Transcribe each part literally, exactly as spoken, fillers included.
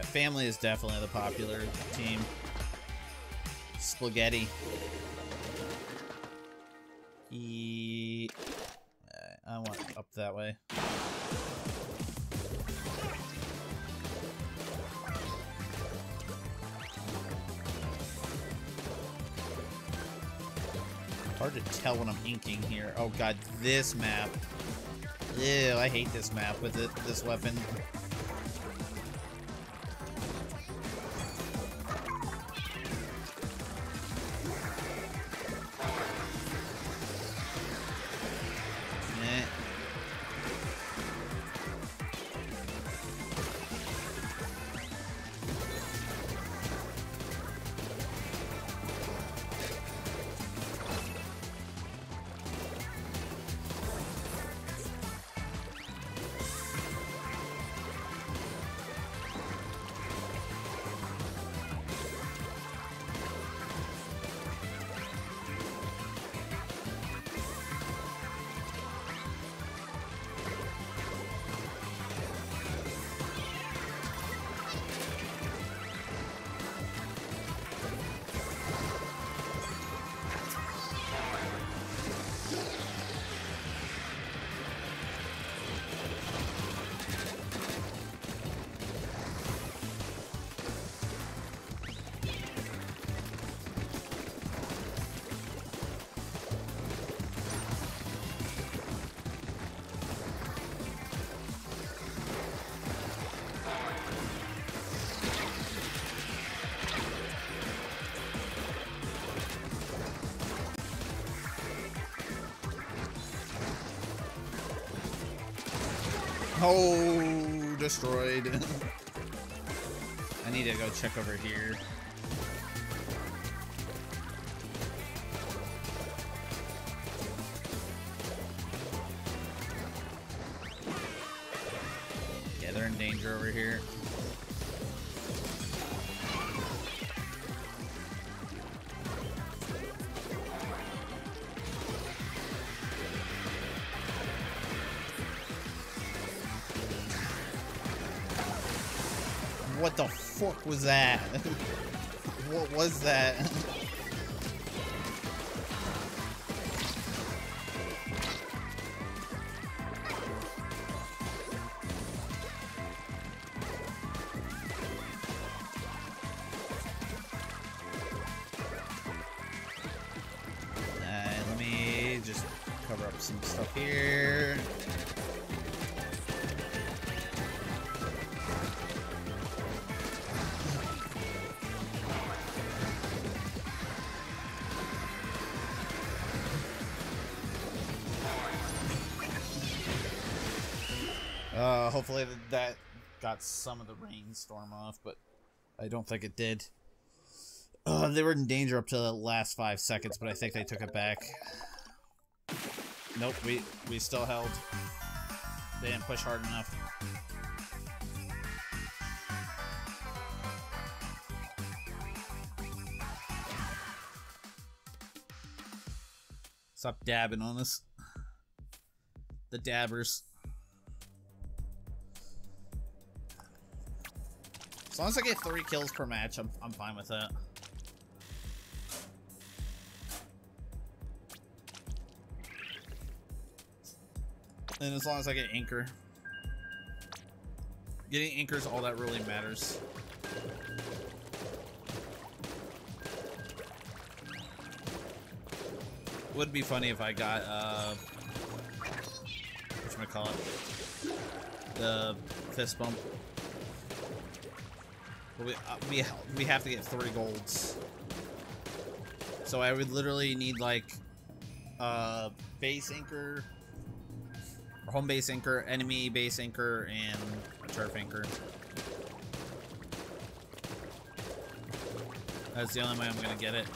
family is definitely the popular team. Spaghetti. E I want up that way. Hard to tell when I'm inking here. Oh god, this map. Ew, I hate this map with it, this weapon. Eh. Oh, destroyed. I need to go check over here. Yeah, they're in danger over here. What the fuck was that? What was that? Uh, let me just cover up some stuff here. Uh, hopefully that got some of the rainstorm off, but I don't think it did. Uh, they were in danger up to the last five seconds, but I think they took it back. Nope, we, we still held. They didn't push hard enough. Stop dabbing on us. The dabbers. As long as I get three kills per match, I'm, I'm fine with that. And as long as I get anchor. Getting anchor is all that really matters. Would be funny if I got, uh... whatchamacallit? The fist bump. We, uh, we, we have to get three golds. So I would literally need like uh, base anchor, or home base anchor, enemy base anchor, and a turf anchor. That's the only way I'm gonna get it.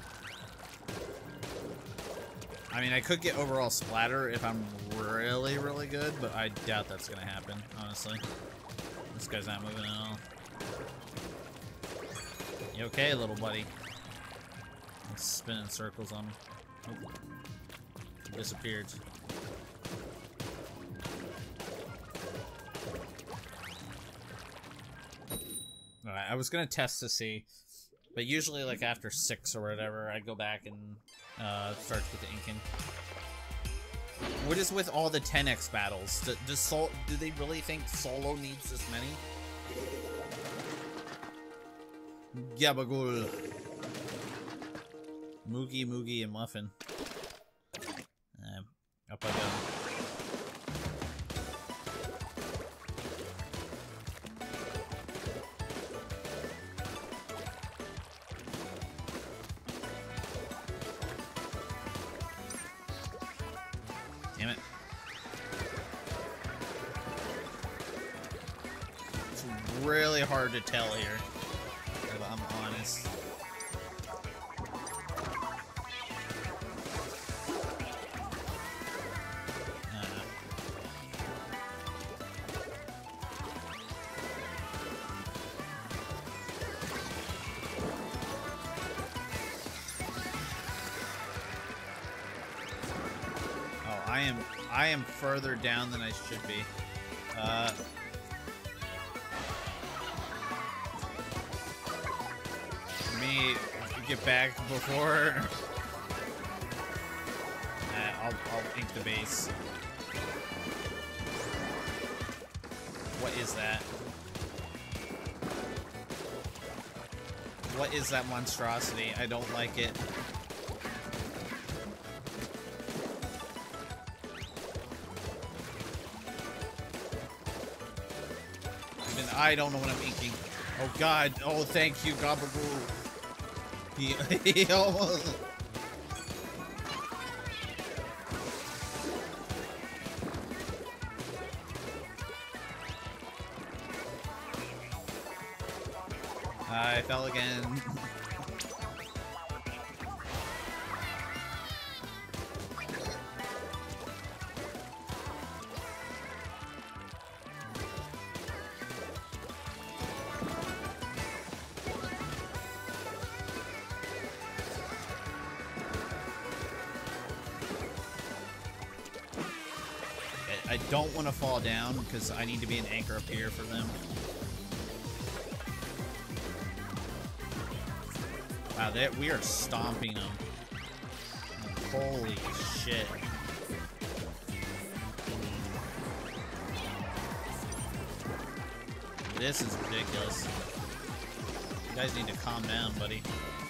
I mean, I could get overall splatter if I'm really, really good, but I doubt that's gonna happen, honestly. This guy's not moving at all. You okay, little buddy? He's spinning circles on me. Oh. Disappeared. Alright, I was gonna test to see, but usually like after six or whatever, I go back and uh, start with the inking. What is with all the ten X battles? Do, does Sol do they really think solo needs this many? Gabagool. Moogie, Moogie, and Muffin. Um, up I go. Damn it. It's really hard to tell here, if I'm honest. I am I am further down than I should be. Uh, me get back before. uh, I'll I'll ink the base. What is that? What is that monstrosity? I don't like it. I don't know what I'm inking. Oh god. Oh, thank you, Gabagoo. He, he almost... I fell again. I don't want to fall down because I need to be an anchor up here for them. Wow, they, we are stomping them. Holy shit. This is ridiculous. You guys need to calm down, buddy.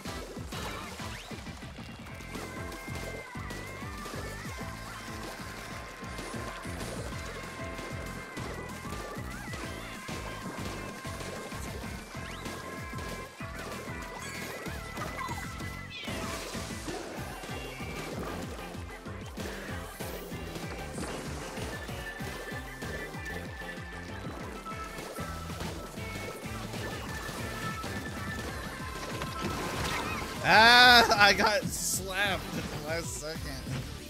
Ah, I got slapped at the last second.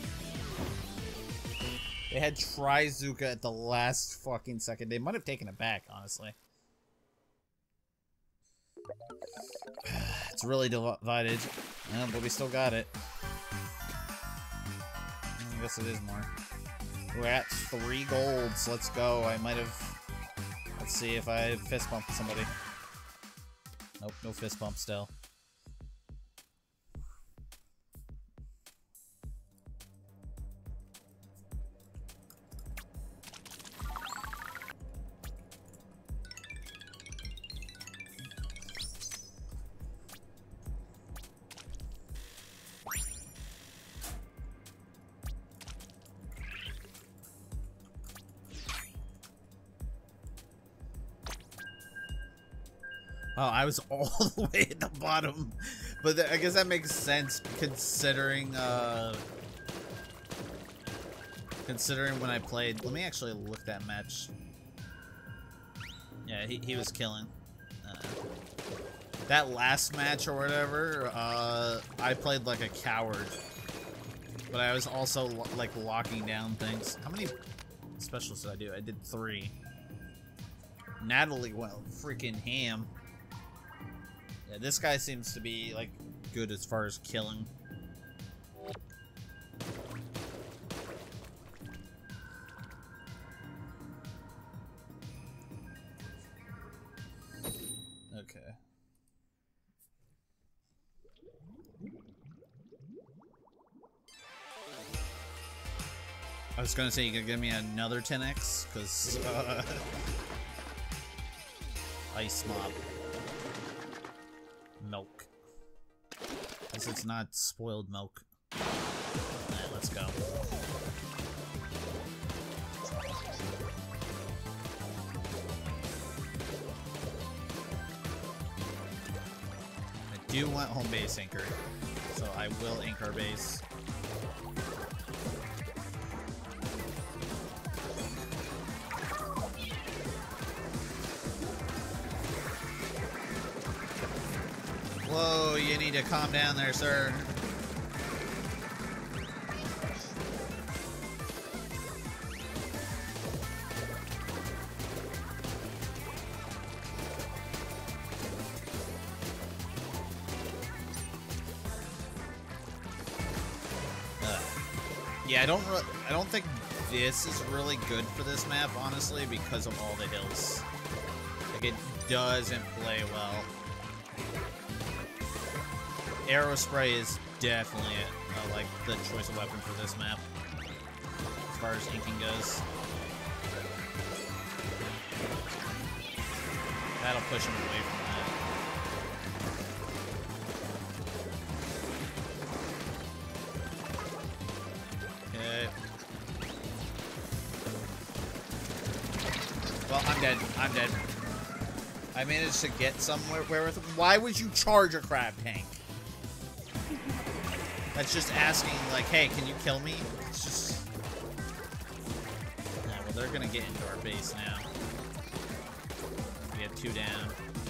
They had Trizuka at the last fucking second. They might have taken it back, honestly. It's really divided. Yeah, but we still got it. I guess it is more. We're at three golds. Let's go. I might have... Let's see if I fist bumped somebody. Nope, no fist bump still. Oh, I was all the way at the bottom, but th I guess that makes sense considering, uh, considering when I played. Let me actually look that match. Yeah, he, he was killing. Uh, that last match or whatever, uh, I played like a coward, but I was also lo like locking down things. How many specials did I do? I did three. Natalie went freaking ham. Yeah, this guy seems to be, like, good as far as killing. Okay. I was gonna say you could give me another ten X, because uh, ice mob. Milk. Guess it's not spoiled milk. Alright, let's go. I do want home base anchor, so I will anchor base. Whoa, you need to calm down there, sir. Uh, yeah, I don't re I don't think this is really good for this map, honestly, because of all the hills. Like, it doesn't play well. Arrow spray is definitely uh, like the choice of weapon for this map, as far as inking goes. That'll push him away from that. Okay. Well, I'm dead. I'm dead. I managed to get somewhere where with him. Why would you charge a crab tank? That's just asking, like, hey, can you kill me? It's just... Yeah, well, they're gonna get into our base now. We have two down.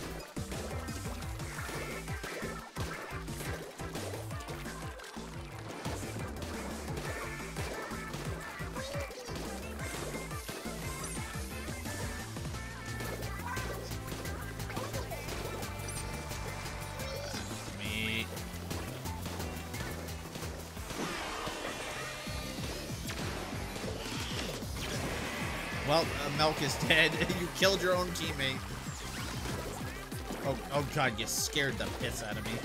Well, uh, Milk is dead. You killed your own teammate. Oh, oh god, you scared the piss out of me.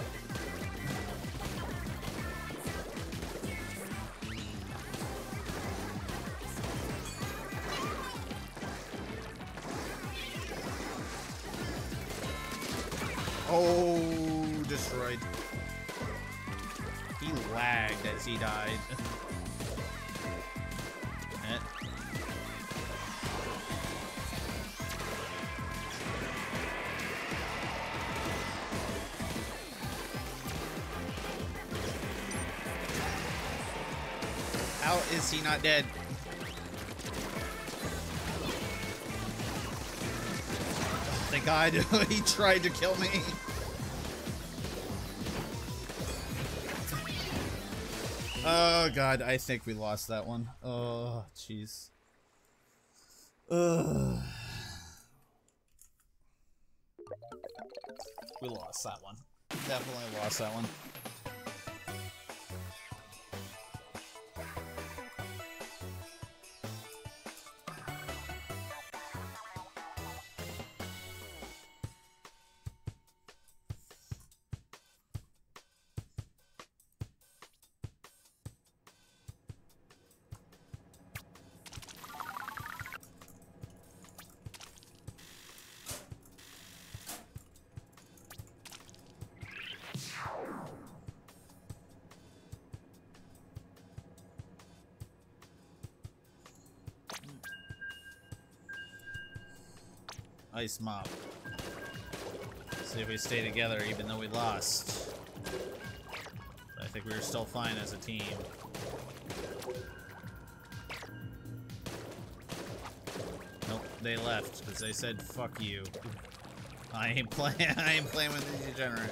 Oh, destroyed. He lagged as he died. Eh. How is he not dead? Oh, thank God, he tried to kill me. Oh God, I think we lost that one. Oh, jeez. Ugh. We lost that one. Definitely lost that one. Ice mob. See if we stay together even though we lost. But I think we were still fine as a team. Nope, they left because they said fuck you. I ain't playing I ain't playing with the degenerate.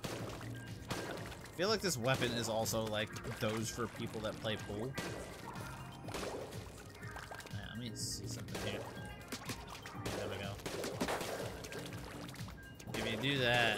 I feel like this weapon is also like those for people that play pool. me see something here. There we go. If you do that.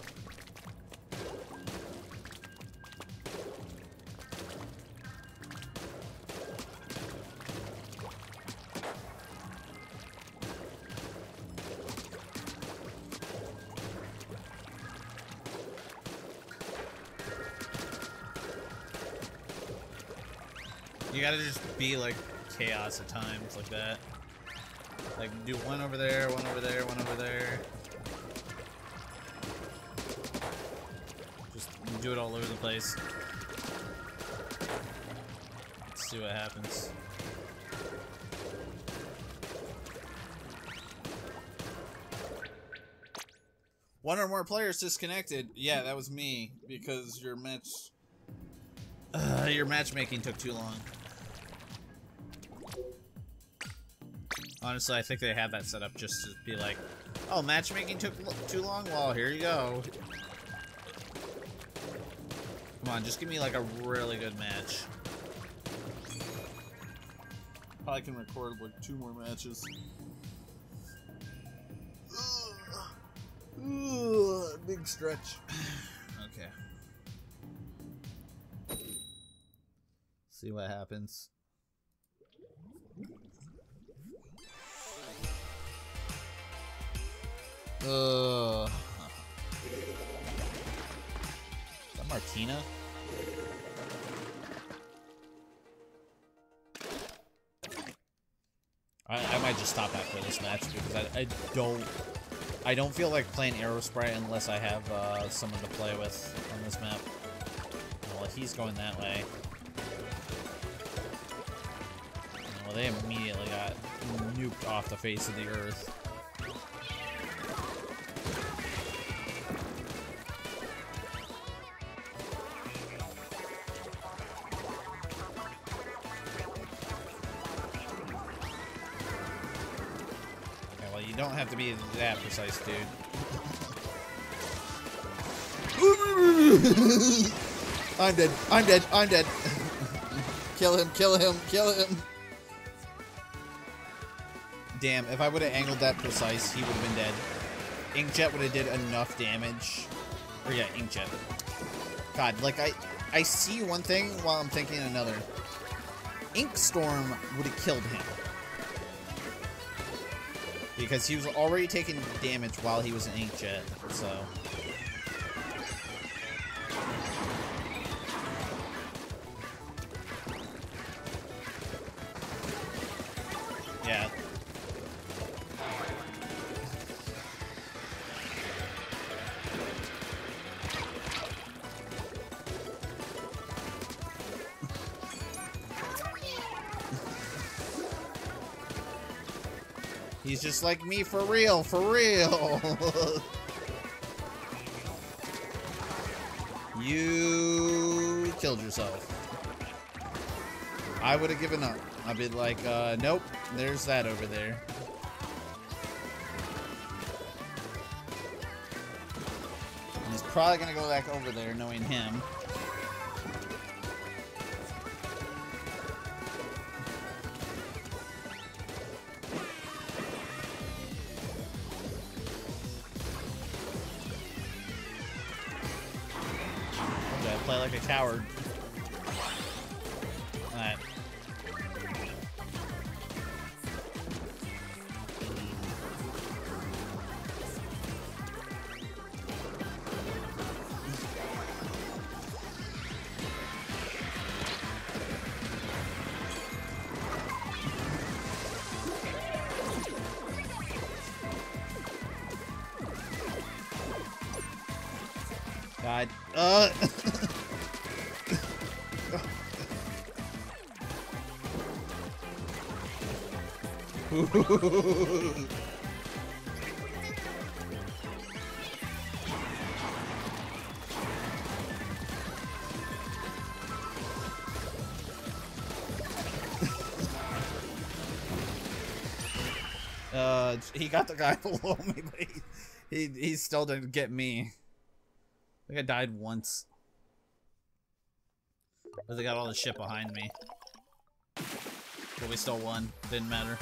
You gotta just be like chaos at times like that. Like do one over there, one over there, one over there. Just do it all over the place. Let's see what happens. One or more players disconnected. Yeah, that was me because your match, uh, your matchmaking took too long. Honestly, I think they have that set up just to be like, oh, matchmaking took too long? Well, here you go. Come on, just give me like a really good match. Probably can record like two more matches. Ugh, big stretch. Okay. See what happens. Uh, is that Martina? I, I might just stop after this match because I, I don't I don't feel like playing Aerosprite unless I have uh, someone to play with on this map. Well, he's going that way. Well, they immediately got nuked off the face of the earth. You don't have to be that precise, dude. I'm dead. I'm dead. I'm dead. Kill him. Kill him. Kill him. Damn, if I would have angled that precise, he would have been dead. Inkjet would have did enough damage. Or yeah, Inkjet. God, like I, I see one thing while I'm thinking another. Inkstorm would have killed him. Because he was already taking damage while he was an Inkjet, so... Yeah. He's just like me for real, for real. You killed yourself. I would have given up. I'd be like, uh, nope, there's that over there. And he's probably gonna go back over there knowing him. Play like a coward. Alright. God. Uh uh, he got the guy below me, but he, he, he still didn't get me. I think I died once. But they got all the shit behind me. But we still won. Didn't matter.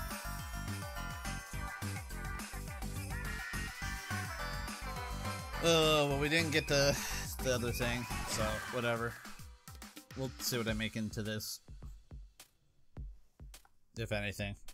Oh, well, we didn't get the, the other thing, so whatever. We'll see what I make into this. If anything.